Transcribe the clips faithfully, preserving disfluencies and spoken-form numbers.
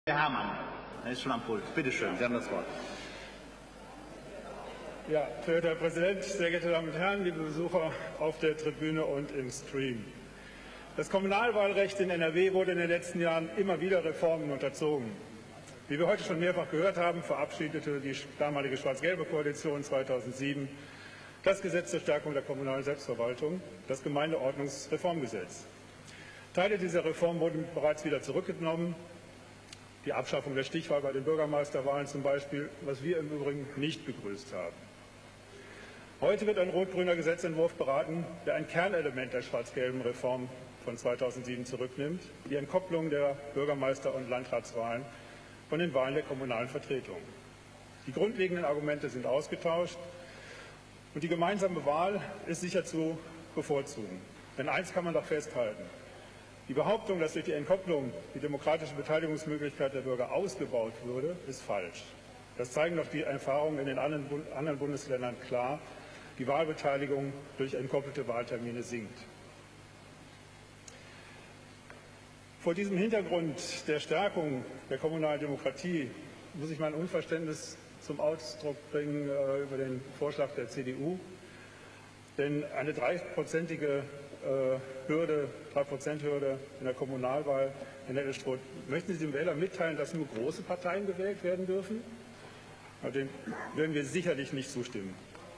Herr Herrmann, er ist schon am Pult. Bitte schön, Sie haben das Wort. Ja, verehrter Herr Präsident, sehr geehrte Damen und Herren, liebe Besucher auf der Tribüne und im Stream. Das Kommunalwahlrecht in N R W wurde in den letzten Jahren immer wieder Reformen unterzogen. Wie wir heute schon mehrfach gehört haben, verabschiedete die damalige schwarz-gelbe Koalition zweitausendsieben das Gesetz zur Stärkung der kommunalen Selbstverwaltung, das Gemeindeordnungsreformgesetz. Teile dieser Reform wurden bereits wieder zurückgenommen. Die Abschaffung der Stichwahl bei den Bürgermeisterwahlen zum Beispiel, was wir im Übrigen nicht begrüßt haben. Heute wird ein rot-grüner Gesetzentwurf beraten, der ein Kernelement der schwarz-gelben Reform von zweitausendsieben zurücknimmt, die Entkopplung der Bürgermeister- und Landratswahlen von den Wahlen der kommunalen Vertretung. Die grundlegenden Argumente sind ausgetauscht und die gemeinsame Wahl ist sicher zu bevorzugen. Denn eins kann man doch festhalten: Die Behauptung, dass durch die Entkopplung die demokratische Beteiligungsmöglichkeit der Bürger ausgebaut würde, ist falsch. Das zeigen doch die Erfahrungen in den anderen Bundesländern klar. Die Wahlbeteiligung durch entkoppelte Wahltermine sinkt. Vor diesem Hintergrund der Stärkung der kommunalen Demokratie muss ich mein Unverständnis zum Ausdruck bringen äh, über den Vorschlag der C D U. Denn eine dreiprozentige Hürde, drei Prozent Hürde in der Kommunalwahl, Herr Nettelstroth, möchten Sie dem Wähler mitteilen, dass nur große Parteien gewählt werden dürfen? Dem werden wir sicherlich nicht zustimmen.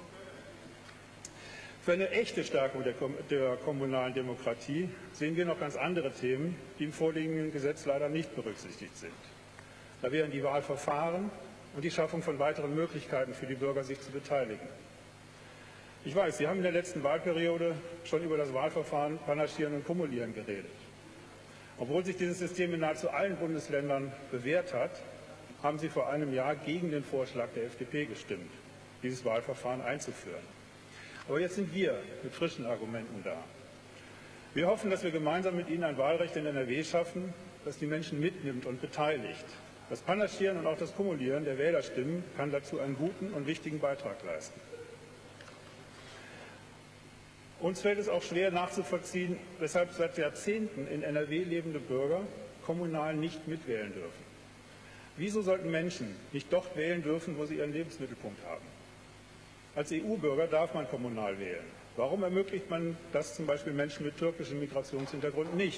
Für eine echte Stärkung der, der kommunalen Demokratie sehen wir noch ganz andere Themen, die im vorliegenden Gesetz leider nicht berücksichtigt sind. Da wären die Wahlverfahren und die Schaffung von weiteren Möglichkeiten für die Bürger, sich zu beteiligen. Ich weiß, Sie haben in der letzten Wahlperiode schon über das Wahlverfahren Panaschieren und Kumulieren geredet. Obwohl sich dieses System in nahezu allen Bundesländern bewährt hat, haben Sie vor einem Jahr gegen den Vorschlag der F D P gestimmt, dieses Wahlverfahren einzuführen. Aber jetzt sind wir mit frischen Argumenten da. Wir hoffen, dass wir gemeinsam mit Ihnen ein Wahlrecht in N R W schaffen, das die Menschen mitnimmt und beteiligt. Das Panaschieren und auch das Kumulieren der Wählerstimmen kann dazu einen guten und wichtigen Beitrag leisten. Uns fällt es auch schwer nachzuvollziehen, weshalb seit Jahrzehnten in N R W lebende Bürger kommunal nicht mitwählen dürfen. Wieso sollten Menschen nicht dort wählen dürfen, wo sie ihren Lebensmittelpunkt haben? Als E U-Bürger darf man kommunal wählen. Warum ermöglicht man das zum Beispiel Menschen mit türkischem Migrationshintergrund nicht?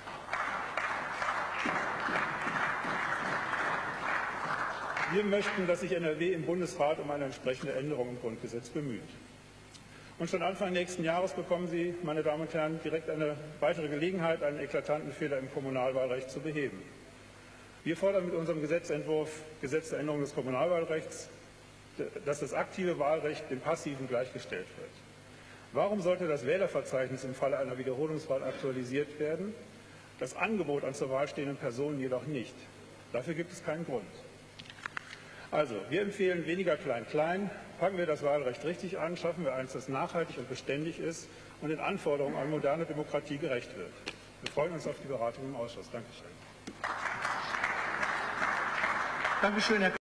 Wir möchten, dass sich N R W im Bundesrat um eine entsprechende Änderung im Grundgesetz bemüht. Und schon Anfang nächsten Jahres bekommen Sie, meine Damen und Herren, direkt eine weitere Gelegenheit, einen eklatanten Fehler im Kommunalwahlrecht zu beheben. Wir fordern mit unserem Gesetzentwurf Gesetz zur Änderung des Kommunalwahlrechts, dass das aktive Wahlrecht dem passiven gleichgestellt wird. Warum sollte das Wählerverzeichnis im Falle einer Wiederholungswahl aktualisiert werden, das Angebot an zur Wahl stehenden Personen jedoch nicht? Dafür gibt es keinen Grund. Also, wir empfehlen weniger Klein-Klein, packen wir das Wahlrecht richtig an, schaffen wir eines, das nachhaltig und beständig ist und den Anforderungen an moderne Demokratie gerecht wird. Wir freuen uns auf die Beratung im Ausschuss. Dankeschön. Dankeschön, Herr